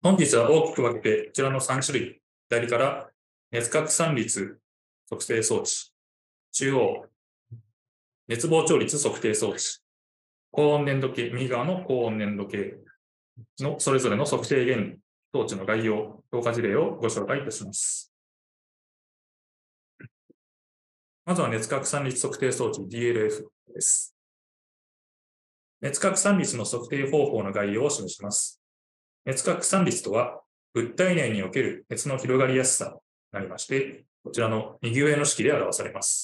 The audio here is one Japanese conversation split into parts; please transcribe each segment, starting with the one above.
本日は大きく分けてこちらの3種類、左から熱拡散率測定装置、中央、熱膨張率測定装置、高温粘土計、右側の高温粘土計のそれぞれの測定原理、装置の概要、評価事例をご紹介いたします。まずは熱拡散率測定装置 DLF です。熱拡散率の測定方法の概要を示します。熱拡散率とは、物体内における熱の広がりやすさとなりまして、こちらの右上の式で表されます。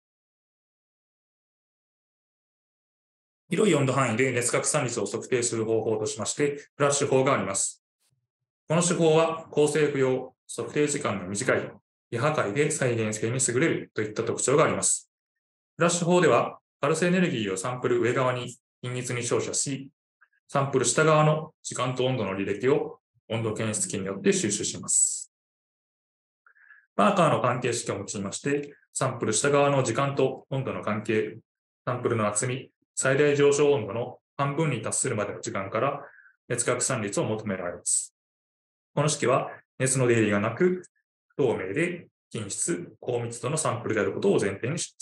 広い温度範囲で熱拡散率を測定する方法としまして、フラッシュ法があります。この手法は高性不要、測定時間が短い、非破壊で再現性に優れるといった特徴があります。フラッシュ法では、パルスエネルギーをサンプル上側に均一に照射し、サンプル下側の時間と温度の履歴を温度検出器によって収集します。パーカーの関係式を用いまして、サンプル下側の時間と温度の関係、サンプルの厚み、最大上昇温度の半分に達するまでの時間から熱拡散率を求められます。この式は熱の出入りがなく、不透明で均質、高密度のサンプルであることを前提にします。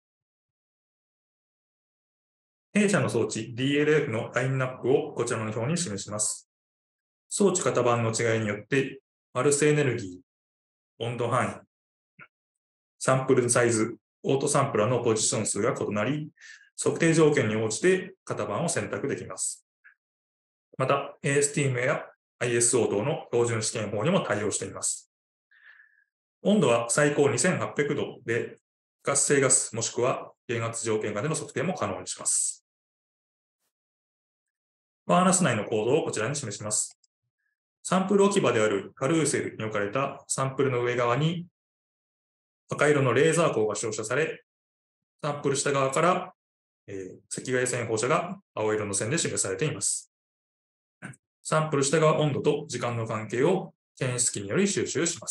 弊社の装置 DLF のラインナップをこちらの表に示します。装置型番の違いによって、パルスエネルギー、温度範囲、サンプルサイズ、オートサンプラーのポジション数が異なり、測定条件に応じて型番を選択できます。また、ASTM や ISO 等の標準試験法にも対応しています。温度は最高2800度で、活性ガスもしくは減圧条件下での測定も可能にします。ファーナス内の構造をこちらに示します。サンプル置き場であるカルーセルに置かれたサンプルの上側に赤色のレーザー光が照射され、サンプル下側から、赤外線放射が青色の線で示されています。サンプル下側温度と時間の関係を検出器により収集します。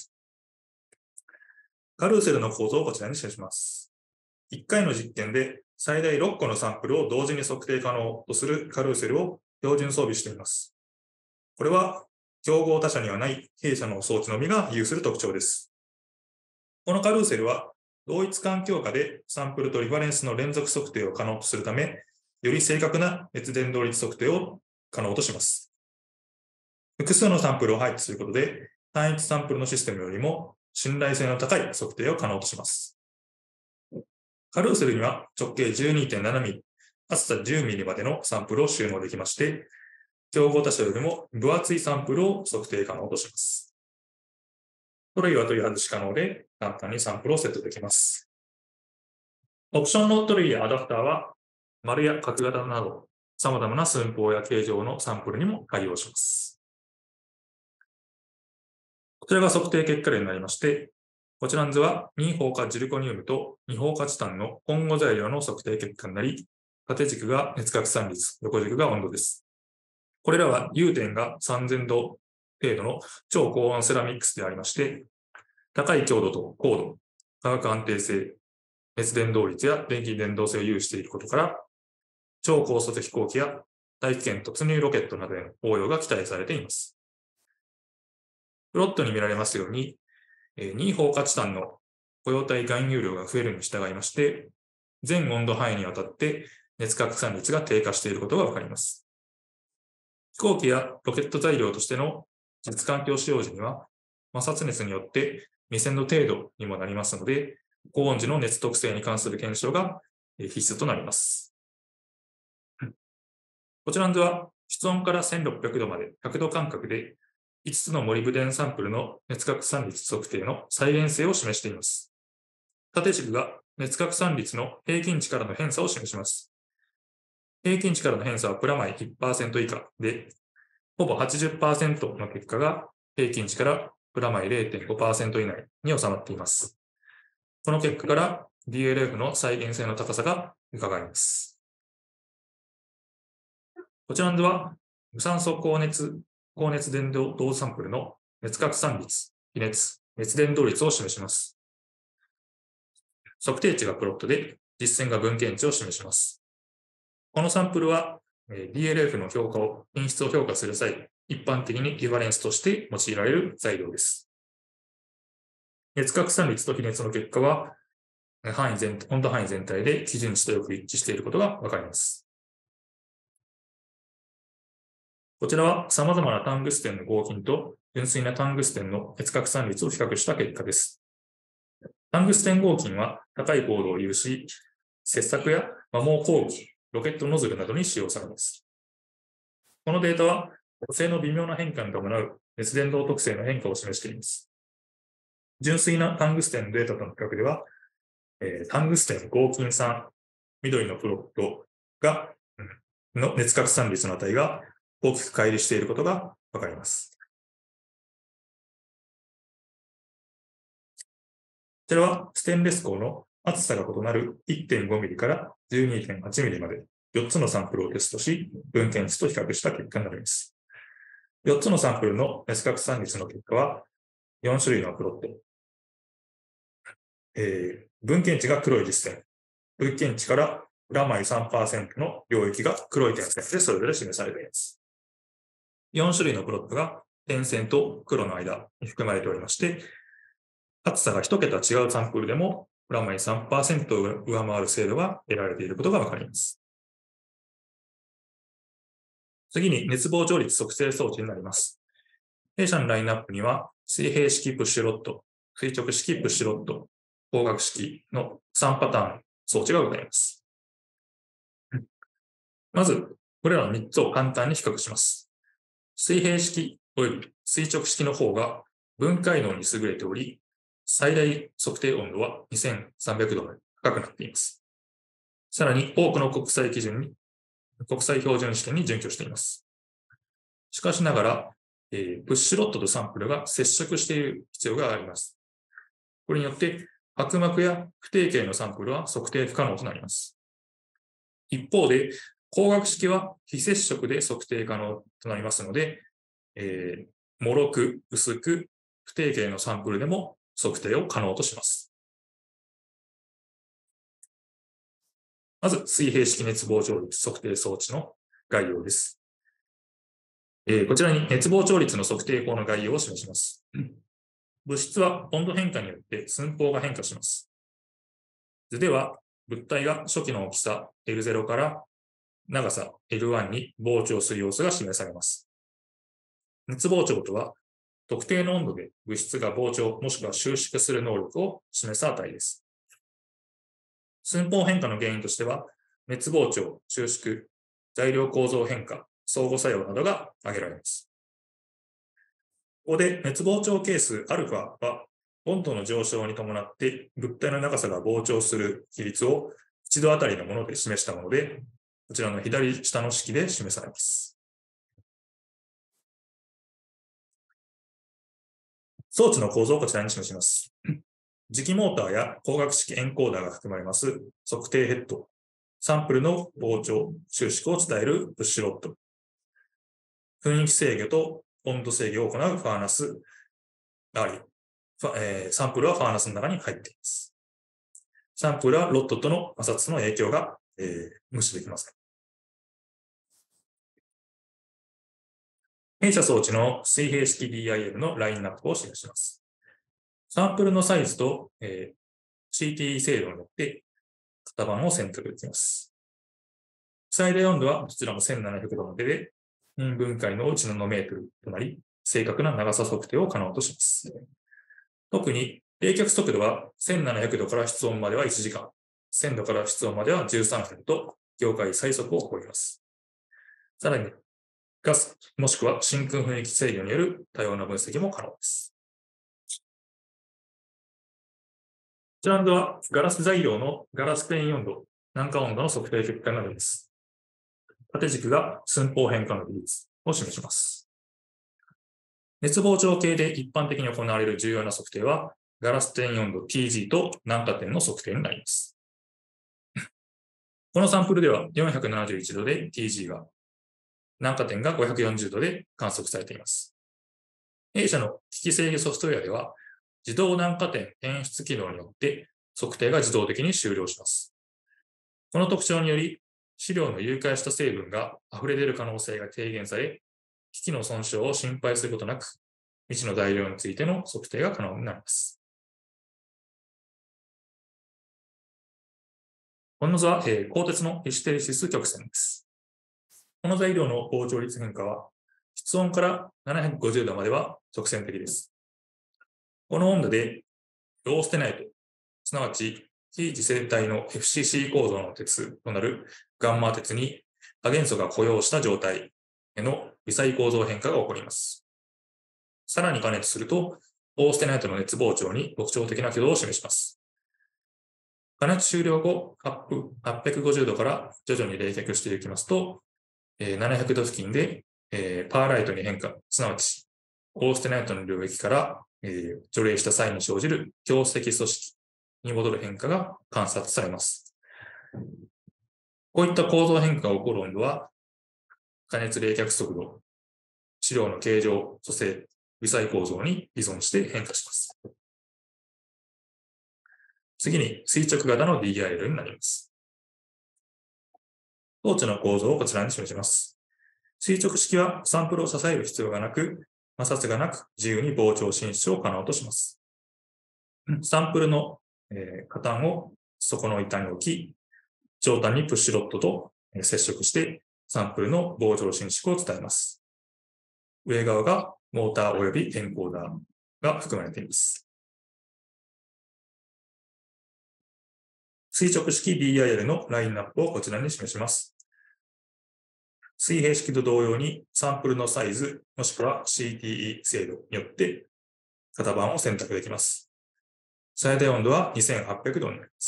カルーセルの構造をこちらに示します。1回の実験で最大6個のサンプルを同時に測定可能とするカルーセルを標準装備しています。これは競合他社にはない弊社の装置のみが有する特徴です。このカルーセルは同一環境下でサンプルとリファレンスの連続測定を可能とするため、より正確な熱伝導率測定を可能とします。複数のサンプルを配置することで、単一サンプルのシステムよりも信頼性の高い測定を可能とします。カルーセルには直径 12.7 ミリ、厚さ10ミリまでのサンプルを収納できまして、競合他社よりも分厚いサンプルを測定可能とします。トレイは取り外し可能で、簡単にサンプルをセットできます。オプションのトレイやアダプターは、丸や角型など、様々な寸法や形状のサンプルにも対応します。こちらが測定結果例になりまして、こちらの図は2放火ジルコニウムと2放火チタンの混合材料の測定結果になり、縦軸が熱拡散率、横軸が温度です。これらは融点が3000度程度の超高温セラミックスでありまして、高い強度と高度、化学安定性、熱伝導率や電気伝導性を有していることから、超高速飛行機や大気圏突入ロケットなどへの応用が期待されています。プロットに見られますように、2放火チタンの雇用体含有量が増えるに従いまして、全温度範囲にわたって熱拡散率が低下していることがわかります。飛行機やロケット材料としての実環境使用時には、摩擦熱によって未線の程度にもなりますので、高温時の熱特性に関する検証が必須となります。こちらの図は、室温から1600度まで100度間隔で5つのモリブデンサンプルの熱拡散率測定の再現性を示しています。縦軸が熱拡散率の平均値からの偏差を示します。平均値からの偏差はプラマイ 1% 以下で、ほぼ 80% の結果が平均値からプラマイ 0.5% 以内に収まっています。この結果から DLF の再現性の高さが伺えます。こちらの図は、無酸素高熱伝導サンプルの熱拡散率、比熱、熱伝導率を示します。測定値がプロットで、実線が分権値を示します。このサンプルは、DLF の品質を評価する際、 一般的にリファレンスとして用いられる材料です。熱拡散率と比熱の結果は、温度範囲全体で基準値とよく一致していることがわかります。こちらは様々なタングステンの合金と純粋なタングステンの熱拡散率を比較した結果です。タングステン合金は高い高度を有し、切削や摩耗工具、ロケットノズルなどに使用されます。このデータは、補正の微妙な変化に伴う熱伝導特性の変化を示しています。純粋なタングステンのデータとの比較では、タングステン合金酸、緑のプロットの熱拡散率の値が大きく乖離していることがわかります。こちらはステンレス鋼の厚さが異なる 1.5 ミリから 12.8 ミリまで4つのサンプルをテストし、分検値と比較した結果になります。4つのサンプルの熱拡散率の結果は、4種類のプロット。分検値が黒い実線。分検値からプラマイ 3% の領域が黒い点線でそれぞれ示されています。4種類のプロットが点線と黒の間に含まれておりまして、厚さが1桁違うサンプルでもプラマイ 3% を上回る精度が得られていることがわかります。次に熱膨張率測定装置になります。弊社のラインナップには水平式プッシュロッド、垂直式プッシュロッド、光学式の3パターン装置がございます。まず、これらの3つを簡単に比較します。水平式及び垂直式の方が分解能に優れており、最大測定温度は2300度まで高くなっています。さらに多くの国際標準試験に準拠しています。しかしながら、プッシュロッドとサンプルが接触している必要があります。これによって、薄膜や不定形のサンプルは測定不可能となります。一方で、光学式は非接触で測定可能となりますので、脆く、薄く、不定形のサンプルでも測定を可能とします。まず、水平式熱膨張率測定装置の概要です。こちらに熱膨張率の測定法の概要を示します。物質は温度変化によって寸法が変化します。図では、物体が初期の大きさ L0 から長さ L1 に膨張する様子が示されます。熱膨張とは、特定の温度で物質が膨張もしくは収縮する能力を示す値です。寸法変化の原因としては、熱膨張、収縮、材料構造変化、相互作用などが挙げられます。ここで熱膨張係数 α は、温度の上昇に伴って物体の長さが膨張する比率を1度あたりのもので示したもので、こちらの左下の式で示されます。装置の構造をこちらに示します。磁気モーターや光学式エンコーダーが含まれます測定ヘッド、サンプルの膨張、収縮を伝えるプッシュロッド、雰囲気制御と温度制御を行うファーナスがあり、サンプルはファーナスの中に入っています。サンプルはロッドとの摩擦の影響が、無視できません。弊社装置の水平式 DIL のラインナップを示します。サンプルのサイズと、CTE 精度によって型番を選択できます。最大温度はどちらも1700度までで、分解のうちのノメートルとなり、正確な長さ測定を可能とします。特に冷却速度は1700度から室温までは1時間、1000度から室温までは13分と業界最速を誇ります。さらに、ガスもしくは真空雰囲気制御による多様な分析も可能です。こちらではガラス材料のガラス転移温度、軟化温度の測定結果になります。縦軸が寸法変化の比率を示します。熱膨張系で一般的に行われる重要な測定は、ガラス転移温度 TG と軟化点の測定になります。このサンプルでは471度で TG が、軟化点が540度で観測されています。弊社の機器制御ソフトウェアでは、自動軟化点検出機能によって測定が自動的に終了します。この特徴により、資料の融解した成分が溢れ出る可能性が低減され、 機器の損傷を心配することなく、未知の材料についての測定が可能になります。この図は、鋼鉄のヒステレシス曲線です。この材料の膨張率変化は、室温から750度までは直線的です。この温度で、オーステナイト、すなわち非磁性体の FCC 構造の鉄となるガンマ鉄に亜元素が固容した状態への微細構造変化が起こります。さらに加熱すると、オーステナイトの熱膨張に特徴的な挙動を示します。加熱終了後、850度から徐々に冷却していきますと、700度付近で、パーライトに変化、すなわちオーステナイトの領域から、除冷した際に生じる強積組織に戻る変化が観察されます。こういった構造変化が起こる温度は、加熱冷却速度、資料の形状、組成、微細構造に依存して変化します。次に垂直型の DIL になります。装置の構造をこちらに示します。垂直式はサンプルを支える必要がなく、摩擦がなく自由に膨張進出を可能とします。サンプルの下端を底の板に置き、上端にプッシュロッドと接触してサンプルの膨張伸縮を伝えます。上側がモーター及びエンコーダーが含まれています。垂直式 DIL のラインナップをこちらに示します。水平式と同様にサンプルのサイズもしくは CTE 精度によって型番を選択できます。最大温度は2800度になります。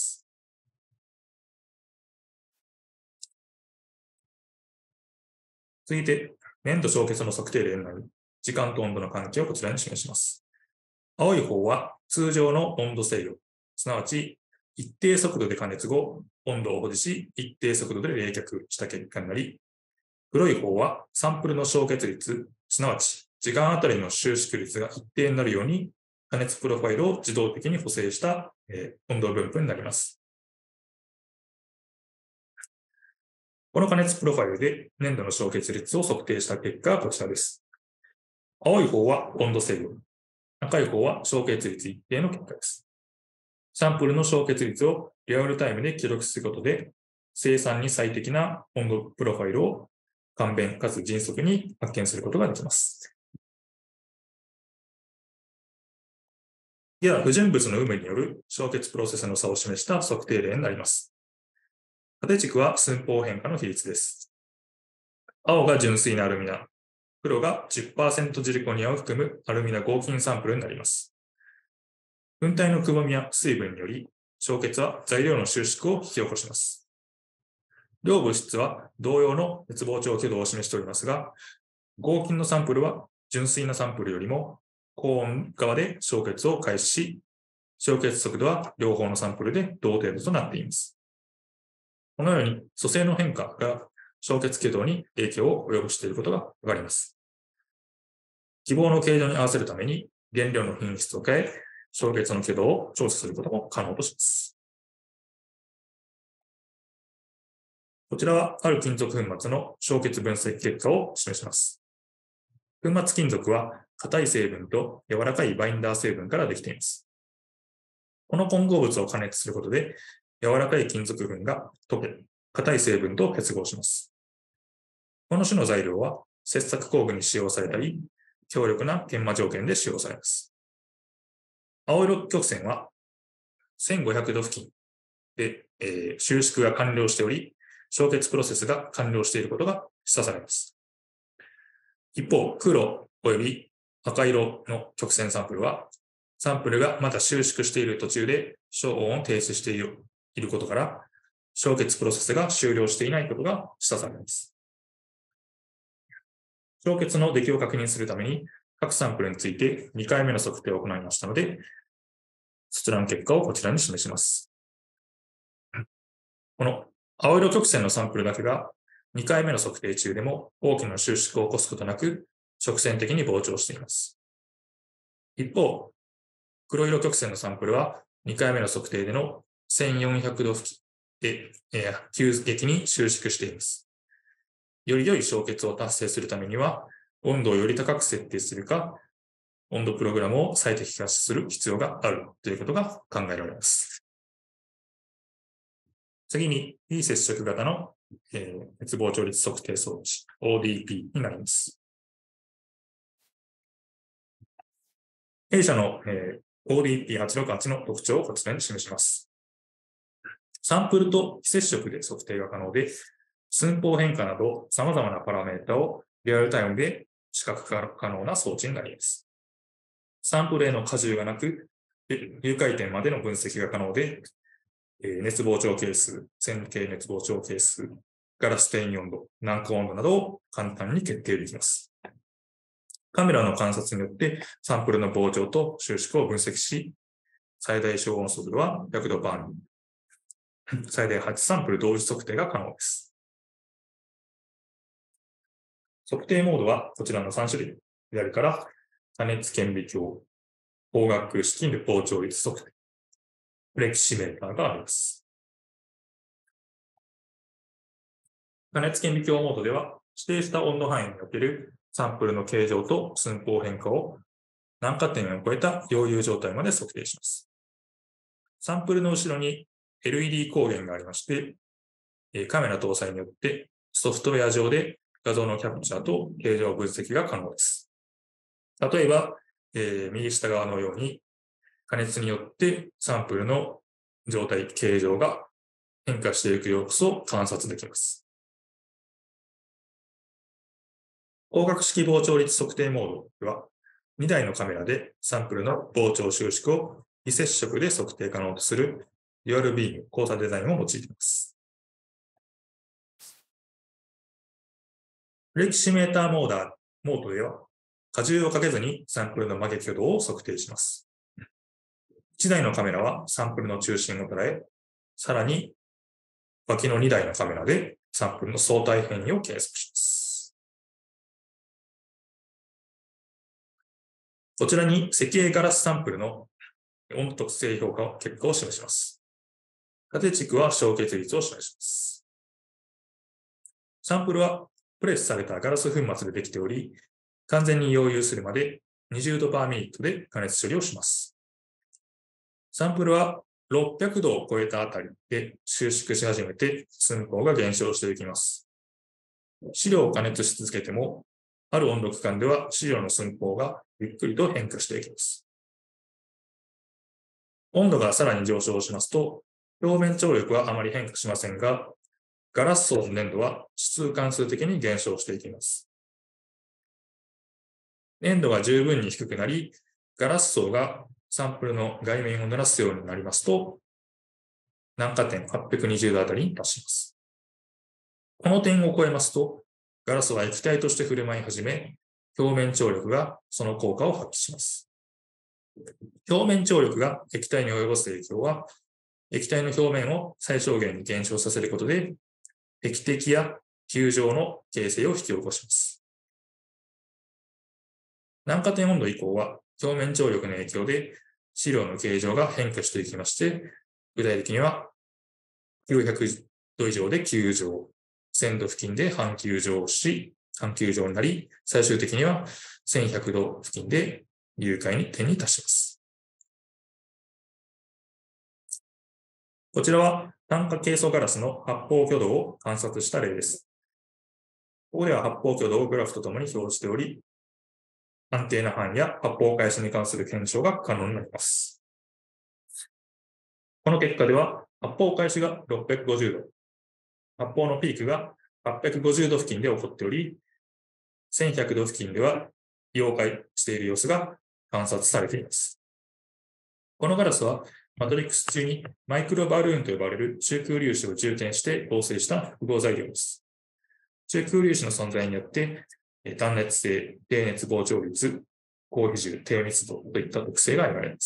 続いて、粘土焼結の測定例になる時間と温度の関係をこちらに示します。青い方は通常の温度制御、すなわち一定速度で加熱後、温度を保持し、一定速度で冷却した結果になり、黒い方はサンプルの焼結率、すなわち時間あたりの収縮率が一定になるように、加熱プロファイルを自動的に補正した、温度分布になります。この加熱プロファイルで粘土の焼結率を測定した結果はこちらです。青い方は温度制御、赤い方は焼結率一定の結果です。サンプルの焼結率をリアルタイムで記録することで、生産に最適な温度プロファイルを簡便かつ迅速に発見することができます。では、不純物の有無による焼結プロセスの差を示した測定例になります。縦軸は寸法変化の比率です。青が純粋なアルミナ、黒が 10% ジリコニアを含むアルミナ合金サンプルになります。粉体のくぼみや水分により、焼結は材料の収縮を引き起こします。両物質は同様の熱膨張挙動を示しておりますが、合金のサンプルは純粋なサンプルよりも高温側で焼結を開始し、焼結速度は両方のサンプルで同程度となっています。このように組成の変化が焼結挙動に影響を及ぼしていることがわかります。希望の形状に合わせるために原料の品質を変え、焼結の挙動を調査することも可能とします。こちらはある金属粉末の焼結分析結果を示します。粉末金属は硬い成分と柔らかいバインダー成分からできています。この混合物を加熱することで柔らかい金属粉が溶け、硬い成分と結合します。この種の材料は切削工具に使用されたり、強力な研磨条件で使用されます。青色曲線は1500度付近で、収縮が完了しており、焼結プロセスが完了していることが示唆されます。一方、黒および赤色の曲線サンプルは、サンプルがまだ収縮している途中で消温を停止していることから、焼結プロセスが終了していないことが示唆されます。焼結の出来を確認するために、各サンプルについて2回目の測定を行いましたので、そちらの結果をこちらに示します。この青色曲線のサンプルだけが2回目の測定中でも大きな収縮を起こすことなく直線的に膨張しています。一方、黒色曲線のサンプルは2回目の測定での1400度付近で急激に収縮しています。より良い焼結を達成するためには温度をより高く設定するか、温度プログラムを最適化する必要があるということが考えられます。次に、非接触型の、熱膨張率測定装置 ODP になります。弊社の、ODP868 の特徴をこちらに示します。サンプルと非接触で測定が可能で、寸法変化など様々なパラメータをリアルタイムで視覚化可能な装置になります。サンプルへの荷重がなく、流回転までの分析が可能で、熱膨張係数、線形熱膨張係数、ガラス転移温度、軟化温度などを簡単に決定できます。カメラの観察によってサンプルの膨張と収縮を分析し、最大消音速度は100度パーミリ、最大8サンプル同時測定が可能です。測定モードはこちらの3種類。左から加熱顕微鏡、光学式膨張率測定、フレキシメーターがあります。加熱顕微鏡モードでは、指定した温度範囲におけるサンプルの形状と寸法変化を難加点を超えた余裕状態まで測定します。サンプルの後ろに LED 光源がありまして、カメラ搭載によってソフトウェア上で画像のキャプチャーと形状分析が可能です。例えば、右下側のように加熱によってサンプルの状態、形状が変化していく様子を観察できます。光学式膨張率測定モードでは、2台のカメラでサンプルの膨張収縮を非接触で測定可能とするデュアルビーム交差デザインを用いています。フレキシメーターモードでは、荷重をかけずにサンプルの曲げ挙動を測定します。1台のカメラはサンプルの中心を捉え、さらに脇の2台のカメラでサンプルの相対変異を計測します。こちらに石英ガラスサンプルの温度特性評価結果を示します。縦軸は焼結率を示します。サンプルはプレスされたガラス粉末でできており、完全に溶融するまで20度パーミリットで加熱処理をします。サンプルは600度を超えたあたりで収縮し始めて寸法が減少していきます。試料を加熱し続けても、ある温度区間では試料の寸法がゆっくりと変化していきます。温度がさらに上昇しますと、表面張力はあまり変化しませんが、ガラス層の粘度は指数関数的に減少していきます。粘度が十分に低くなり、ガラス層がサンプルの外面を濡らすようになりますと、難加点820度あたりに達します。この点を超えますと、ガラスは液体として振る舞い始め、表面張力がその効果を発揮します。表面張力が液体に及ぼす影響は、液体の表面を最小限に減少させることで、液滴や球状の形成を引き起こします。難加点温度以降は、表面張力の影響で試料の形状が変化していきまして、具体的には900度以上で球状、1000度付近で半球状になり、最終的には1100度付近で流解点に達します。こちらは炭化ケイ素ガラスの発泡挙動を観察した例です。ここでは発泡挙動をグラフとともに表示しており、安定な範囲や発泡開始に関する検証が可能になります。この結果では、発泡開始が650度、発泡のピークが850度付近で起こっており、1100度付近では溶解している様子が観察されています。このガラスはマトリックス中にマイクロバルーンと呼ばれる中空粒子を充填して合成した複合材料です。中空粒子の存在によって断熱性、低熱膨張率、高比重、低密度といった特性が得られます。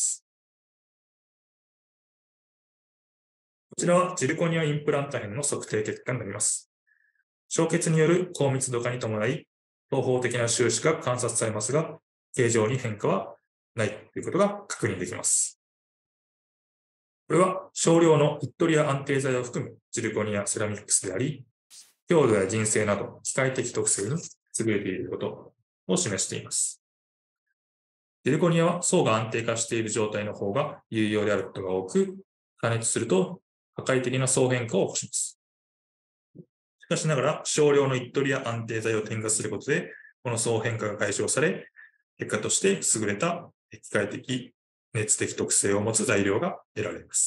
こちらはジルコニアインプラント片の測定結果になります。焼結による高密度化に伴い、東方的な収縮が観察されますが、形状に変化はないということが確認できます。これは少量のイットリア安定剤を含むジルコニアセラミックスであり、強度や人性など機械的特性に優れていること、 を示しています。ジルコニアは層が安定化している状態の方が有用であることが多く、加熱すると破壊的な層変化を起こします。しかしながら、少量の一取りや安定剤を添加することで、この層変化が解消され、結果として優れた機械的、熱的特性を持つ材料が得られます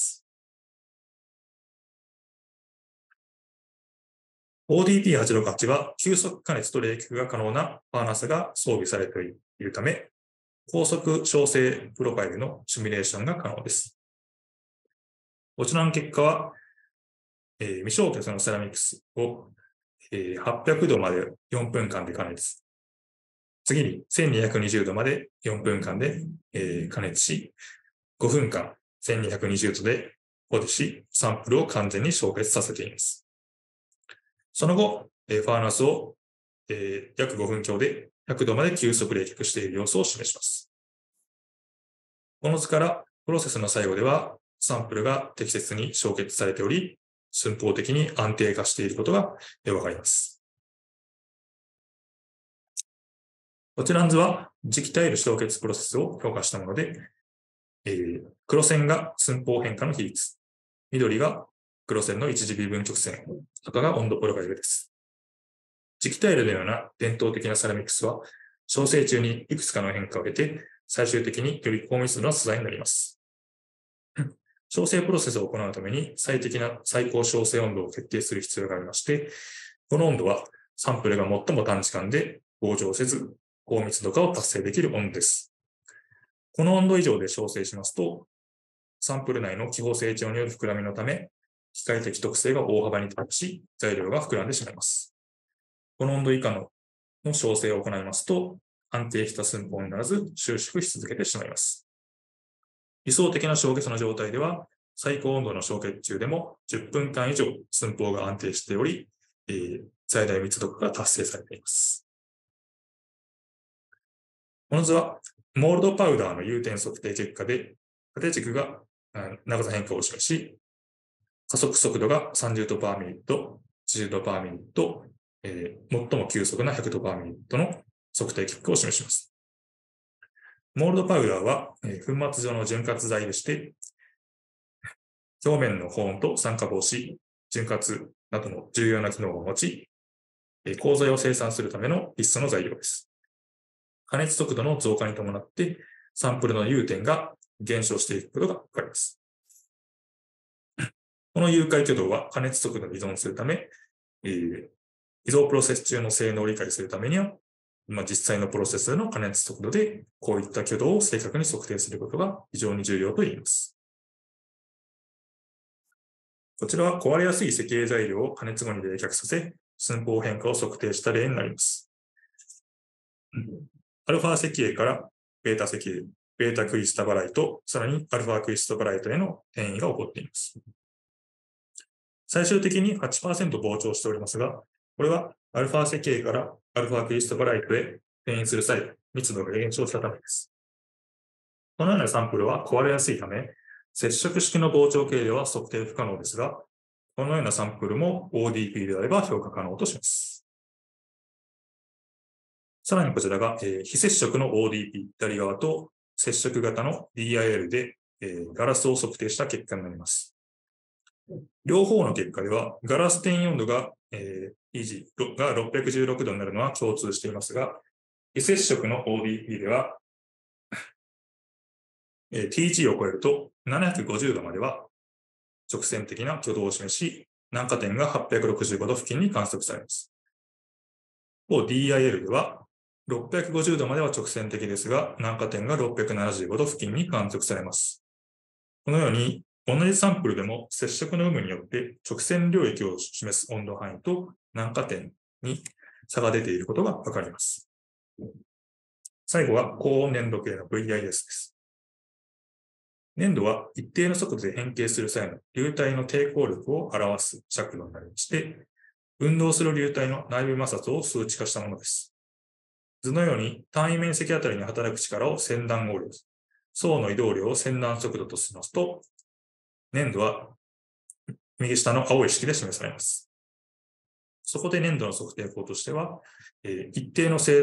。ODP868 は急速加熱と冷却が可能なファーナスが装備されているため、高速焼成プロファイルのシミュレーションが可能です。こちらの結果は、未焼結のセラミックスを、800度まで4分間で加熱。次に1220度まで4分間で、加熱し、5分間1220度で保持し、サンプルを完全に焼結させています。その後、ファーナスを、約5分強で100度まで急速冷却している様子を示します。この図からプロセスの最後ではサンプルが適切に焼結されており、寸法的に安定化していることがわかります。こちらの図は磁気タイル焼結プロセスを評価したもので、黒線が寸法変化の比率、緑が黒線の一次微分曲線、赤が温度プロファイルです。磁気タイルのような伝統的なセラミックスは、焼成中にいくつかの変化を経て、最終的により高密度な素材になります。焼成プロセスを行うために最適な最高焼成温度を決定する必要がありまして、この温度はサンプルが最も短時間で膨張せず、高密度化を達成できる温度です。この温度以上で焼成しますと、サンプル内の気泡成長による膨らみのため、機械的特性が大幅に高し、材料が膨らんでしまいます。この温度以下の焼成を行いますと、安定した寸法にならず収縮し続けてしまいます。理想的な焼結の状態では、最高温度の焼結中でも10分間以上寸法が安定しており、最大密度が達成されています。この図は、モールドパウダーの融点測定結果で、縦軸が長さ変化を示し、加速速度が30度パーミニット、80度パーミニット、最も急速な100度パーミニットの測定結果を示します。モールドパウダーは、粉末状の潤滑剤でして、表面の保温と酸化防止、潤滑などの重要な機能を持ち、鋼材を生産するための必須の材料です。加熱速度の増加に伴って、サンプルの融点が減少していくことがわかります。この融解挙動は加熱速度に依存するため、偽造プロセス中の性能を理解するためには、実際のプロセスの加熱速度でこういった挙動を正確に測定することが非常に重要と言えます。こちらは壊れやすい石英材料を加熱後に冷却させ、寸法変化を測定した例になります。アルファ石英からベータ石英、ベータクリスタバライト、さらにアルファクリスタバライトへの変異が起こっています。最終的に 8% 膨張しておりますが、これはアルファ石英からアルファクリスタバライトへ変異する際、密度が減少したためです。このようなサンプルは壊れやすいため、接触式の膨張計量は測定不可能ですが、このようなサンプルも ODP であれば評価可能とします。さらにこちらが、非接触の ODP 左側と接触型の DIL で、ガラスを測定した結果になります。両方の結果では、ガラス転温度が、EG が616度になるのは共通していますが、非接触の ODP では、TG を超えると750度までは直線的な挙動を示し、難化点が865度付近に観測されます。DIL では、650度までは直線的ですが、難化点が675度付近に観測されます。このように、同じサンプルでも接触の有無によって直線領域を示す温度範囲と難化点に差が出ていることがわかります。最後は高温粘土系の VIS です。粘土は一定の速度で変形する際の流体の抵抗力を表す尺度になりまして、運動する流体の内部摩擦を数値化したものです。図のように単位面積あたりに働く力を線段合力、層の移動量を線段速度としますと、粘土は右下の青い式で示されます。そこで粘土の測定法としては、一定の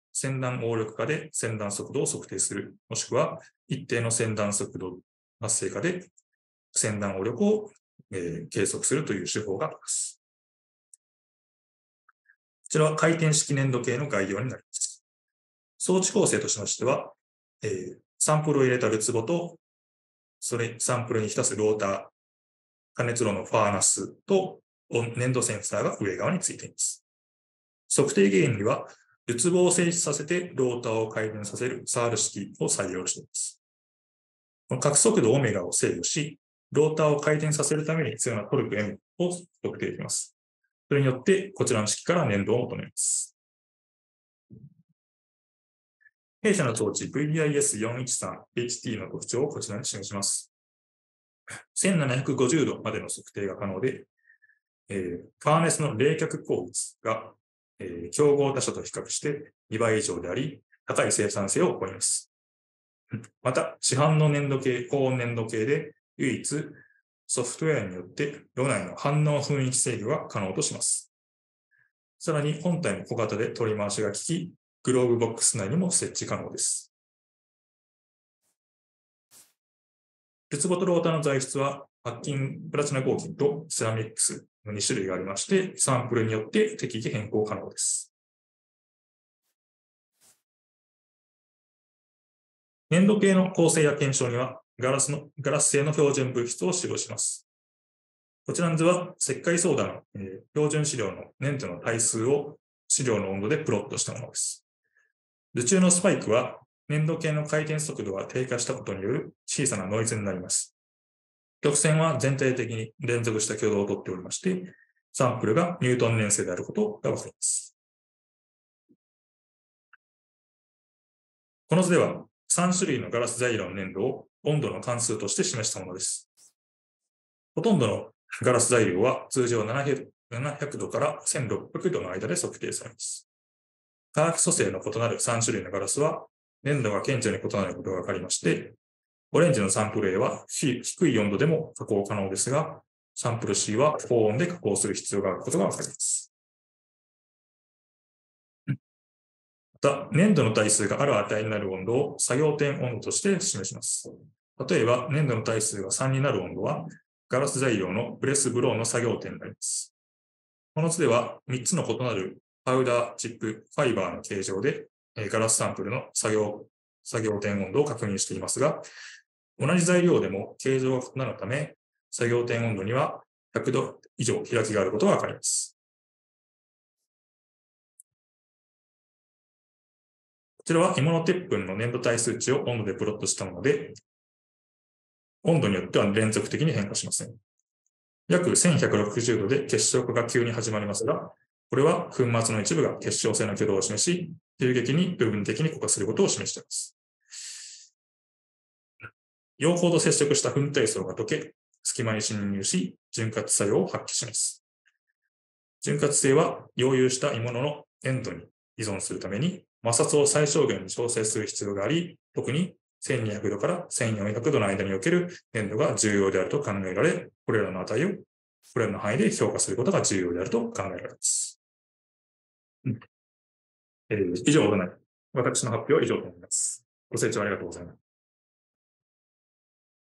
先端応力下で先端速度を測定する、もしくは一定の先端速度発生下で先端応力を、計測するという手法があります。こちらは回転式粘土計の概要になります。装置構成としましては、サンプルを入れたるつぼと、サンプルに浸すローター、加熱炉のファーナスと粘土センサーが上側についています。測定原理は、るつぼを静止させてローターを回転させるサール式を採用しています。この角速度オメガを制御し、ローターを回転させるために必要なトルク M を測定できます。それによって、こちらの式から粘土を求めます。弊社の装置 VIS413HT の特徴をこちらに示します。1750度までの測定が可能で、ファーネスの冷却効率が、競合他社と比較して2倍以上であり、高い生産性を誇ります。また、市販の粘土計、高温粘土計で唯一ソフトウェアによって炉内の反応雰囲気制御が可能とします。さらに本体の小型で取り回しが効き、グローブボックス内にも設置可能です。るつぼとローターの材質は、白金、プラチナ合金とセラミックスの2種類がありまして、サンプルによって適宜変更可能です。粘土系の構成や検証には、ガラス製の標準物質を使用します。こちらの図は、石灰ソーダの、標準資料の粘土の対数を資料の温度でプロットしたものです。図中のスパイクは、粘土系の回転速度が低下したことによる小さなノイズになります。曲線は全体的に連続した挙動をとっておりまして、サンプルがニュートン粘性であることがわかります。この図では、3種類のガラス材料の粘土を温度の関数として示したものです。ほとんどのガラス材料は通常700度から1600度の間で測定されます。化学組成の異なる3種類のガラスは、粘土が顕著に異なることがわかりまして、オレンジのサンプル A は低い温度でも加工可能ですが、サンプル C は高温で加工する必要があることがわかります。また、粘土の対数がある値になる温度を作業点温度として示します。例えば、粘土の対数が3になる温度は、ガラス材料のプレスブローの作業点になります。この図では、3つの異なるパウダー、チップ、ファイバーの形状で、ガラスサンプルの作業点温度を確認していますが、同じ材料でも形状が異なるため、作業点温度には100度以上開きがあることがわかります。こちらは鋳物鉄粉の粘土対数値を温度でプロットしたもので、温度によっては連続的に変化しません。約1160度で結晶化が急に始まりますが、これは粉末の一部が結晶性の挙動を示し、急激に部分的に固化することを示しています。溶鉱と接触した粉体層が溶け、隙間に侵入し、潤滑作用を発揮します。潤滑性は溶融した鋳物の粘土に依存するために、摩擦を最小限に調整する必要があり、特に1200度から1400度の間における粘土が重要であると考えられ、これらの値をこれらの範囲で評価することが重要であると考えられます。以上、私の発表は以上となります。ご清聴ありがとうございます。